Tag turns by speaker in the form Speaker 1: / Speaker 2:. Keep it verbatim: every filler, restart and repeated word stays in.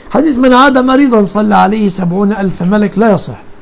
Speaker 1: حديث من عاد مريضا صلى عليه سبعون ألف ملك لا يصح.